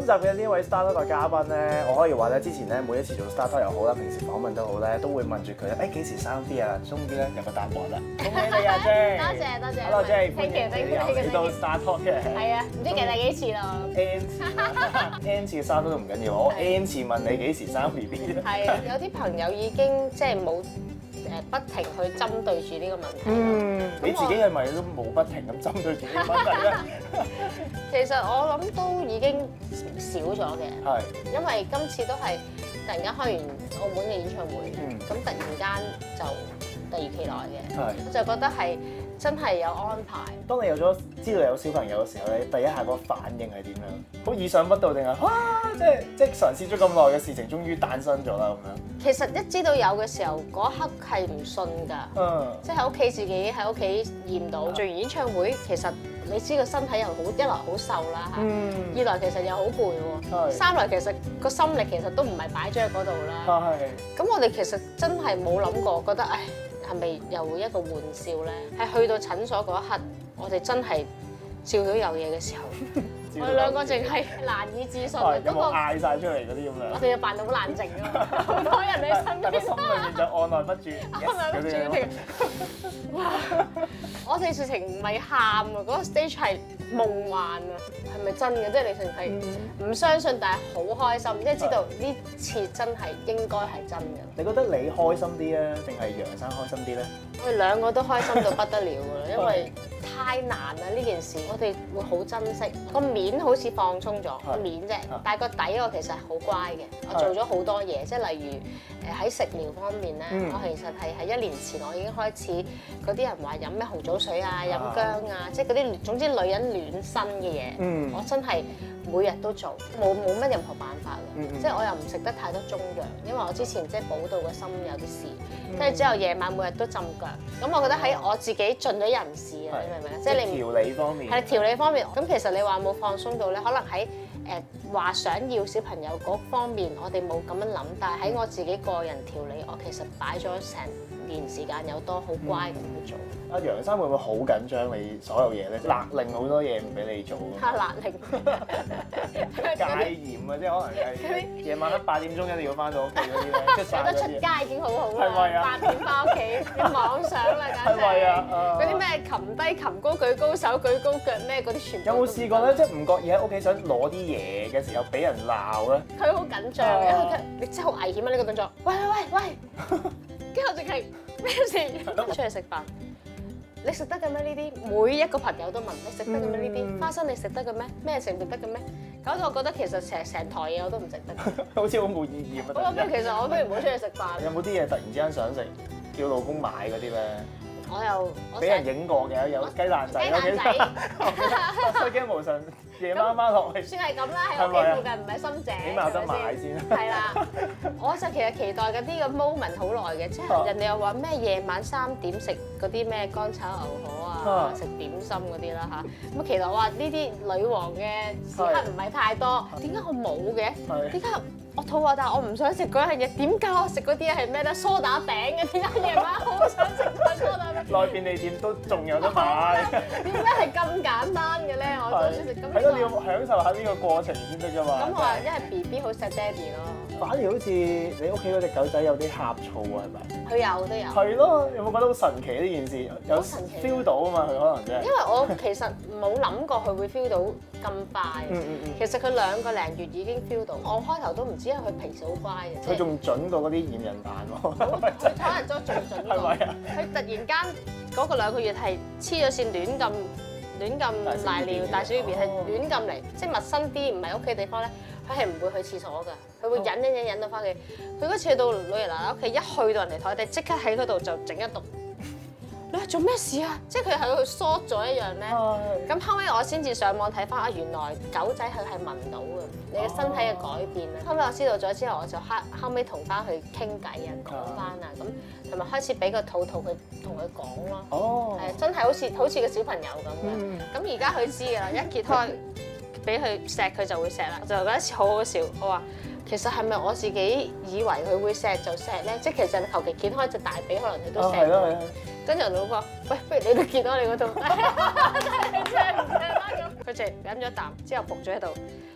集嘅呢位 Star Talk 嘅嘉賓咧，我可以話咧，之前咧每一次做 Star Talk 又好啦，平時訪問都好咧，都會問住佢幾時生 B 啊？終於咧有個答案啦！恭喜你啊 J！ 多謝 Hello J， 歡 thank 迎 you 你又嚟到 Star Talk 嘅。 係啊，唔知記第幾次啦。 N 次嘅 Star Talk 都唔緊要，我 N 次問你幾時生 BB 啫。 係啊，有啲朋友已經即係冇不停去針對住呢個問題。 你自己係咪都冇不停咁針對住呢個問題咧？ 其實我諗都已經少咗嘅。 係。 因為今次都係突然間開完澳門嘅演唱會，咁突然間就突如其來嘅，我就覺得係真係有安排。 當你有咗知道有小朋友嘅時候咧，第一下個反應係點樣？好意想不到定係哇！即係嘗試咗咁耐嘅事情，終於誕生咗啦咁樣。 其實一知道有嘅時候，嗰刻係唔信㗎，即係喺屋企自己喺屋企驗到做完演唱會，其實你知個身體又好，一來好瘦啦嚇，二來其實又好攰喎，三來其實個心力其實都唔係擺咗喺嗰度啦。咁我哋其實真係冇諗過，覺得唉係咪又會一個玩笑咧？係去到診所嗰一刻，我哋真係照到有嘢嘅時候。我哋兩個淨係難以置信嘅， 有冇嗌晒出嚟嗰啲咁樣？ 我哋要扮到好冷靜㗎嘛，好多人喺身邊， 但個心裏面就按捺不住， 按捺不住。哇！我哋直情唔係喊啊，嗰個 stage 係夢幻啊，係咪真嘅？即係你淨係唔相信，但係好開心，即係知道呢次真係應該係真嘅。 你覺得你開心啲啊，定係楊生開心啲咧？ 我哋兩個都開心到不得了㗎啦，因為太難啦呢件事，我哋會好珍惜。個面好似放鬆咗個面啫，但係個底我其實好乖嘅，我做咗好多嘢，即係例如喺食療方面咧，我其實係喺1年前我已經開始嗰啲人話飲咩紅棗水啊、飲薑啊，即係嗰啲總之女人暖身嘅嘢，我真係每日都做，冇乜任何辦法嘅，即係我又唔食得太多中藥，因為我之前即係補到個心有啲事，跟住之後夜晚每日都浸腳，咁我覺得喺我自己盡咗人事啊，你明唔明啊？即係你調理方面係調理方面，咁其實你話冇放鬆到咧，可能喺話想要小朋友嗰方面，我哋冇咁樣諗，但係喺我自己個人調理，我其實擺咗成年時間有多，好乖咁去做。 阿楊生會唔會好緊張你所有嘢咧？勒令好多嘢唔俾你做啊！ 勒令戒嚴啊，即係可能係夜晚黑8點鐘一定要翻到屋企嗰啲咧，即係有得出街已經好好啦。 係咪啊 8點翻屋企，你妄想啦，簡直。 係咪啊？ 嗰啲咩擒低擒高舉高手舉高腳咩嗰啲全部。 有冇試過咧？即係唔覺意喺屋企想攞啲嘢嘅時候，俾人鬧咧？ 佢好緊張嘅，因為你真係好危險啊！呢個動作，喂，跟住我淨係咩事？出去食飯。你食得嘅咩？呢啲每一個朋友都問你食得嘅咩？呢啲花生你食得嘅咩？咩食唔食得嘅咩？搞到我覺得其實成台嘢我都唔食得。 好似好冇意義啊！ 我不如其實我不如唔好出去食飯。 有冇啲嘢突然之間想食，叫老公買嗰啲咧？ 我俾人影過嘅，有雞蛋仔，有幾失驚無神，夜媽媽落去。 算係咁啦，喺屋企附近唔係深井， 起碼有得買先。 係啦，我就其實期待緊呢個 moment 好耐嘅，即係人哋又話咩夜晚3點食嗰啲咩乾炒牛河啊，食點心嗰啲啦嚇。咁其實我話呢啲女王嘅時刻唔係太多，點解我冇嘅？點解？我肚餓，但係我唔想食嗰樣嘢。點解我食嗰啲係咩咧？梳打餅嘅，點解夜晚好想食個梳打餅？ 內便利店都仲有得買。 點解係咁簡單嘅咧？我就想食咁。 係咯，你要享受下呢個過程先得㗎嘛。 咁我話因為 BB 好錫爹哋咯。 反而好似你屋企嗰隻狗仔有啲呷醋啊，係咪？ 佢有都有。 係咯，有冇覺得好神奇呢件事？有 feel 到啊嘛，佢可能真係。 因為我其實冇諗過佢會 feel 到咁快。其實佢2個零月已經 feel 到。我開頭都唔知，因為佢平時好乖嘅。 佢仲準過嗰啲驗孕棒喎。 佢可能仲準過。 係咪啊？ 佢突然間嗰個2個月係黐咗線亂咁瀨尿大小便係亂咁嚟，即係陌生啲唔係屋企地方咧，佢係唔會去廁所㗎，佢會忍到翻去。佢嗰次去到老爺奶奶屋企，一去到人哋台底，即刻喺嗰度就整一篤。你話做咩事啊？即係佢喺度縮咗一樣咧。咁後尾我先至上網睇翻啊，原來狗仔佢係聞到嘅，你嘅身體嘅改變啊。後尾我知道咗之後，我就後尾同翻佢傾偈啊，講翻啊，咁同埋開始俾個肚佢同佢講咯。係真係好似個小朋友咁嘅。咁而家佢知㗎啦，一揭開俾佢錫佢就會錫啦。就有一次好好笑，我話其實係咪我自己以為佢會錫就錫咧？即係其實求其揭開隻大髀，可能佢都錫。 係咯。 跟住人老講：喂，不如你都見到你嗰度，真係唔錫啦咁。佢就飲咗啖之後伏咗喺度。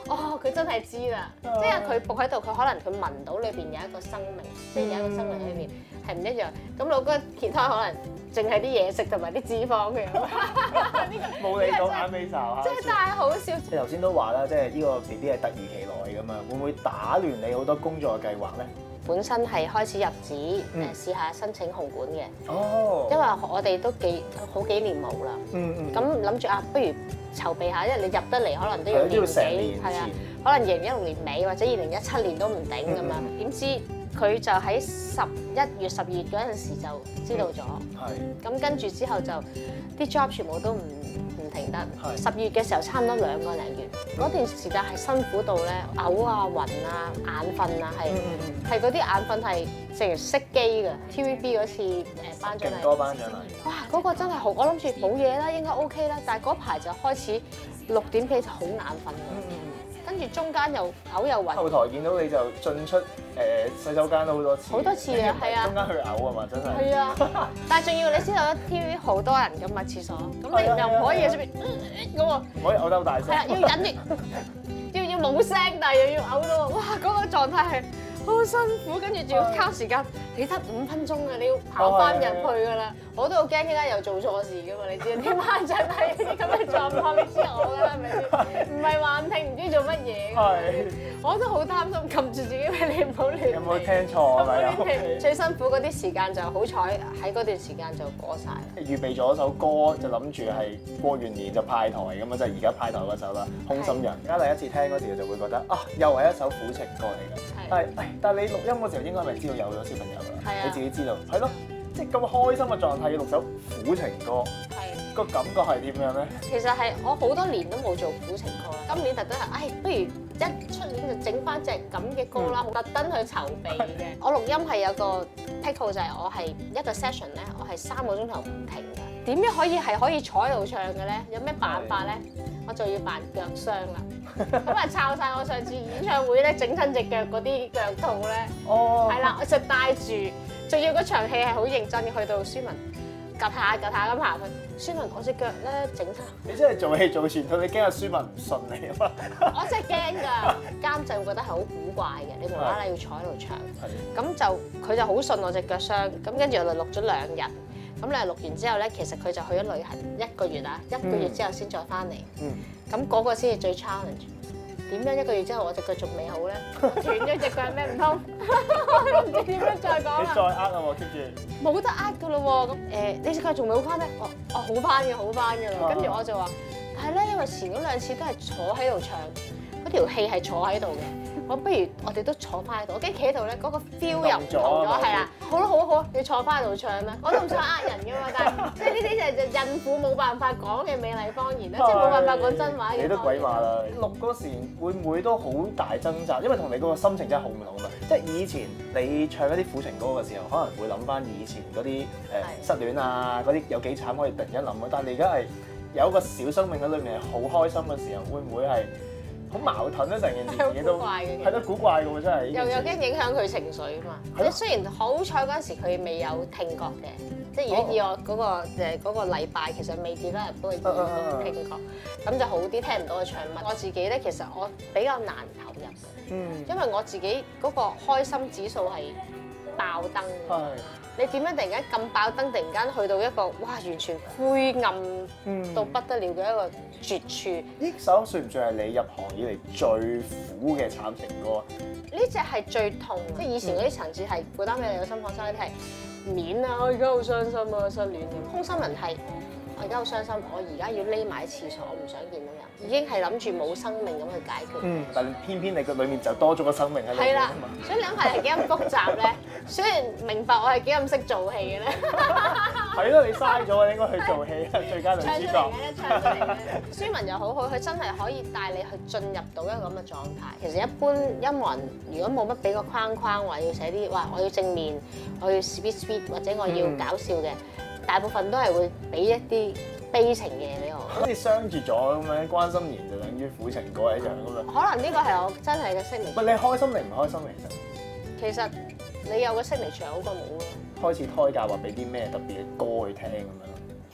哦，佢真係知啦，即係佢伏喺度，佢可能佢聞到裏邊有一個生命，即係有一個生命裏邊係唔一樣。咁老哥揭開可能淨係啲嘢食同埋啲脂肪嘅， 冇理到眼尾睄， 真係太好笑。 你頭先都話啦，即係呢個 BB 係突如其來㗎嘛，會唔會打亂你好多工作嘅計劃咧？ 本身係開始入紙試下申請紅館嘅， 哦， 因為我哋都好幾年冇啦。咁諗住啊，不如籌備下，因為你入得嚟可能都要年幾，係啊，可能2016年尾或者2017年都唔定咁樣。點知佢就喺11月、12月嗰陣時就知道咗。係。咁跟住之後就啲 job 全部都唔停得。12月嘅時候差唔多2個零月，嗰段時間係辛苦到咧嘔啊、暈啊、眼瞓啊，係嗰啲眼瞓係成日熄機㗎。TVB 嗰次頒獎禮， 多頒獎禮， 哇！嗰個真係好，我諗住冇嘢啦，應該 OK 啦，但係嗰排就開始6點幾就好眼瞓㗎。跟住中間又嘔又暈。後台見到你就進出洗手間都好多次。好多次啊，係啊。中間去嘔啊嘛，真係。係啊，但係仲要你知道啦 TV 好多人㗎嘛廁所，咁你又唔可以喺出邊咁喎。唔可以嘔得好大聲。係啊，要忍住，要冇聲，但係又要嘔到，哇！嗰個狀態係好辛苦，跟住仲要卡時間，你得5分鐘啊，你要跑翻入去㗎啦。我都好驚，依家又做錯事㗎嘛，你知啲班長係啲咁嘅狀況，你知我㗎啦，係咪先？唔係幻聽，唔知做乜嘢。係。我都好擔心，撳住自己，你唔好亂。有冇聽錯啊？最辛苦嗰啲時間就好彩喺嗰段時間就過晒。 預備咗首歌就諗住係過完年就派台咁啊，就係而家派台嗰首啦，《空心人》。而家第一次聽嗰時就會覺得啊，又係一首苦情歌嚟㗎。但係你錄音嗰時候應該係咪知道有咗小朋友啦？係啊。你自己知道。係咯。即係咁開心嘅狀態要錄首苦情歌，個感覺係點樣咧？ 其實係我好多年都冇做苦情歌啦，今年特登係，不如一出年就整翻隻咁嘅歌啦，特登去籌備嘅。我錄音係有個癖好就係我係一個 session 咧，我係3個鐘頭唔停㗎。點樣可以坐喺度唱嘅咧？有咩辦法咧？我就要扮腳傷啦，咁啊抄晒我上次演唱會咧整親隻腳嗰啲腳套咧，係啦，我就戴住。仲要嗰場戲係好認真嘅，去到舒文趌下咁行去，舒文我隻腳咧整親。你真係做戲做全套，你驚阿舒文唔信你啊嘛？我真係驚㗎，監製會覺得係好古怪嘅，你無啦啦要坐喺度唱，咁就佢就好信我隻腳傷，咁跟住我就錄咗2日，咁你錄完之後咧，其實佢就去咗旅行1個月啊，1個月之後先再翻嚟，咁嗰個先係最 challenge。點樣1個月之後我隻腳仲未好咧？斷咗隻腳咩唔通？我唔知點樣再講啦。你再呃啊喎，keep住。冇得呃噶咯喎，咁你隻腳仲未好翻咩？我好翻嘅啦。跟住我就話，但係咧，因為前嗰2次都係坐喺度唱，嗰條戲係坐喺度嘅。我不如我哋都坐翻喺度，我驚企喺度咧，嗰個 feel 又唔同咗，係啦。好，你坐翻喺度唱啦。我都唔想呃人噶嘛，但係即係呢啲就孕婦冇辦法講嘅美麗謊言啦，即係冇辦法講真話嘅。你都鬼馬啦！錄嗰時會唔會都好大掙扎？因為同你嗰個心情真係好唔同啊！即係以前你唱一啲苦情歌嘅時候，可能會諗翻以前嗰啲失戀啊，嗰啲有幾慘可以突然間諗啊。但係你而家係有一個小生命喺裏面係好開心嘅時候，會唔會係？好矛盾啊！成件事自己都係咯，古怪嘅喎，真係又驚影響佢情緒啊嘛！即係雖然好彩嗰陣時佢未有聽覺嘅，即係如果以我嗰個禮拜其實未至得入到去聽覺，咁就好啲，聽唔到佢唱乜。我自己咧其實我比較難投入嘅，因為我自己嗰個開心指數係爆燈。你點樣突然間咁爆燈？突然間去到一個哇完全灰暗到不得了嘅一個絕處。呢首算唔算係你入行以嚟最苦嘅慘情歌？呢隻係最痛，即係以前嗰啲層次係負擔俾你個心放生，呢啲係面啊！我而家好傷心啊，失戀嘅。空心人係我而家好傷心，我而家要匿埋喺廁所，我唔想見到人，已經係諗住冇生命咁去解決。但係偏偏你個裡面就多咗個生命喺裏面啊嘛。所以兩排係幾咁複雜咧。雖然明白我係幾咁識做戲嘅咧。係咯，你嘥咗啊！應該去做戲啊，最佳女主角。唱出嚟嘅，唱出嚟嘅。舒文又好好，佢真係可以帶你去進入到一個咁嘅狀態。其實一般音樂人如果冇乜俾個框框話要寫啲話我要正面，我要 sweet 或者我要搞笑嘅，大部分都係會俾一啲悲情嘅嘢俾我。好似相住咗咁樣，關心妍就等於苦情歌一樣咁樣。可能呢個係我真係嘅識力。唔係你開心定唔開心其實你有個識力場好過冇咯。開始胎教話俾啲咩特別嘅歌去聽咁樣？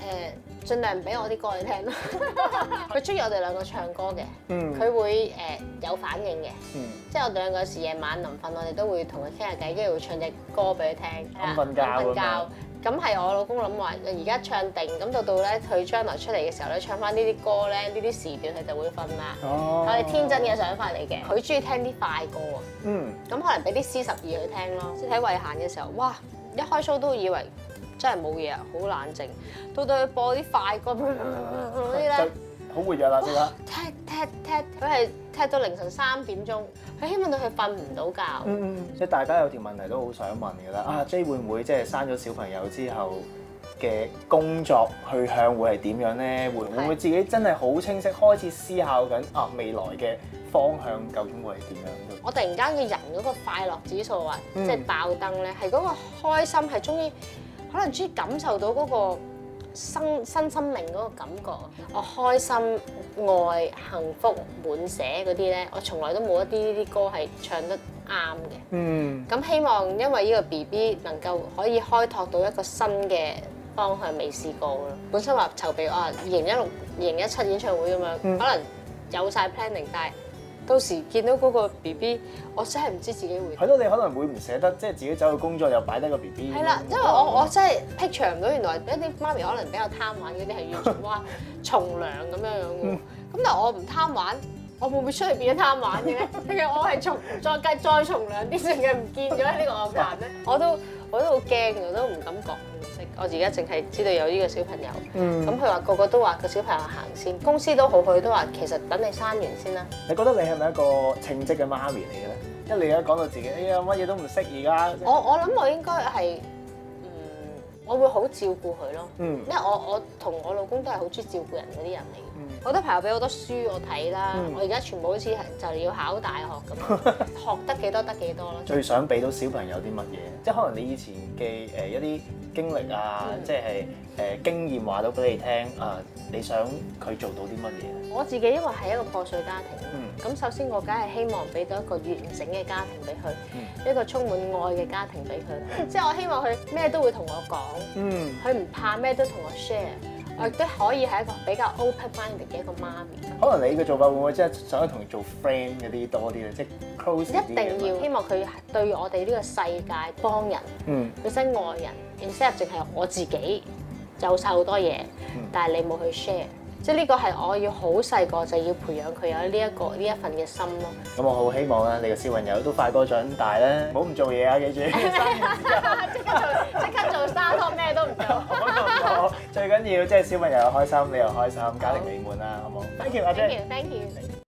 盡量唔俾我啲歌你聽咯。佢中意我哋兩個唱歌嘅， 嗯， 佢會有反應嘅， 嗯， 即係我哋兩個有時夜晚臨瞓，我哋都會同佢傾下偈，跟住會唱隻歌俾佢聽， 瞓覺瞓覺。咁係我老公諗話，而家唱定，咁到咧佢將來出嚟嘅時候咧，唱翻呢啲歌咧，呢啲時段佢就會瞓啦。 哦， 我哋天真嘅想法嚟嘅，佢中意聽啲快歌啊。 嗯， 咁可能俾啲 C12佢聽咯。即係睇慧嫻嘅時候，哇！一開 show 都以為真係冇嘢啊，好冷靜。到佢播啲快歌嗰啲咧， 好活躍啦，即刻。 踢，佢係踢到凌晨3點鐘，佢希望到佢瞓唔到覺。 即係大家有條問題都好想問㗎啦。啊 J 會唔會即係生咗小朋友之後嘅工作去向會係點樣咧？會唔會自己真係好清晰開始思考緊未來嘅方向究竟會係點樣？ 我突然間嘅人嗰個快樂指數啊，即係爆燈咧，係嗰個開心係可能終於感受到嗰個新生命嗰個感覺。我開心、愛、幸福、滿瀉嗰啲咧，我從來都冇一啲呢啲歌係唱得啱嘅。咁希望因為呢個 BB 能夠可以開拓到一個新嘅方向，未試過咯。本身話籌備2016、2017演唱會咁樣，可能有晒 planning， 但係到時見到嗰個 BB， 我真係唔知自己會。 係咯，你可能會唔捨得，即係自己走去工作又擺低個 BB。 係啦，因為我真係 picture 唔到，原來一啲媽咪可能比較貪玩嗰啲係完全哇從良咁樣樣嘅喎。咁但係我唔貪玩，我會唔會出去變咗貪玩嘅咧？定係我係再從良啲，定係唔見咗呢個樂壇咧？我都好驚，我都唔敢講。我而家淨係知道有呢個小朋友，咁佢話個個都話個小朋友行先，公司都好，佢都話其實等你生完先啦。 你覺得你係咪一個稱職嘅媽咪嚟嘅咧？因為你而家講到自己，哎呀乜嘢都唔識而家。 我諗我應該係我會好照顧佢咯，因為我同我老公都係好中意照顧人嗰啲人嚟嘅。好多朋友俾好多書我睇啦，我而家全部好似係就要考大學咁，學得幾多得幾多咯。 最想俾到小朋友啲乜嘢？即係可能你以前嘅一啲經歷啊，即係經驗話到俾你聽啊，你想佢做到啲乜嘢？ 我自己因為係一個破碎家庭，咁首先我梗係希望俾到一個完整嘅家庭俾佢，一個充滿愛嘅家庭俾佢。即係我希望佢咩都會同我講，佢唔怕咩都同我 share。我亦都可以係一個比較 open-minded 嘅一個媽咪。可能你嘅做法會唔會即係想同佢做 friend 嗰啲多啲咧？即係 close 啲。 一定要希望佢對我哋呢個世界幫人，佢真愛人。instead 淨係我自己有晒好多嘢，但係你冇去 share。即係呢個係我要好細個就要培養佢有呢一份嘅心咯。咁我好希望啦，你個小朋友都快多長大咧，唔好唔做嘢啊！記住，即刻做沙托，咩都唔做。最緊要即係小朋友又開心，你又開心，家庭美滿啦，好冇？Thank you，阿 J。Thank you。